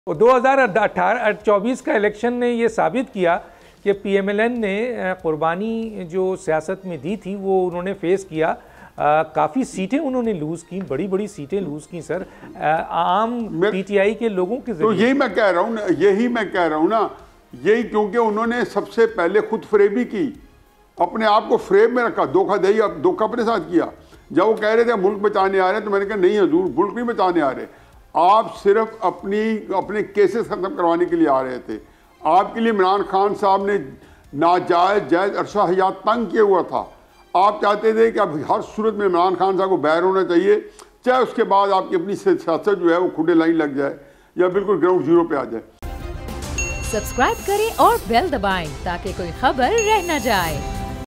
तो 2024 का इलेक्शन ने ये साबित किया कि पीएमएलएन ने कुर्बानी जो सियासत में दी थी वो उन्होंने फेस किया। काफ़ी सीटें उन्होंने लूज़ की, बड़ी बड़ी सीटें लूज़ की सर, आम पीटीआई के लोगों के तो यही मैं कह रहा हूँ ना, यही क्योंकि उन्होंने सबसे पहले खुद फरेबी की, अपने आप को फ्रेम में रखा, धोखा अपने साथ किया। जब वो कह रहे थे मुल्क बचाने आ रहे हैं तो मैंने कहा नहीं हजूर, मुल्क नहीं बचाने आ रहे, आप सिर्फ अपने केसेस खत्म करवाने के लिए आ रहे थे। आपके लिए इमरान खान साहब ने जायज़ अरसा हयात तंग किया हुआ था। आप चाहते थे कि अब हर सूरत में इमरान खान साहब को बैर होना चाहिए, चाहे उसके बाद आपकी अपनी सियासत जो है वो खुदे लाइन लग जाए या बिल्कुल ग्राउंड जीरो पे आ जाए। सब्सक्राइब करें और बेल दबाएं ताकि कोई खबर रह न जाए।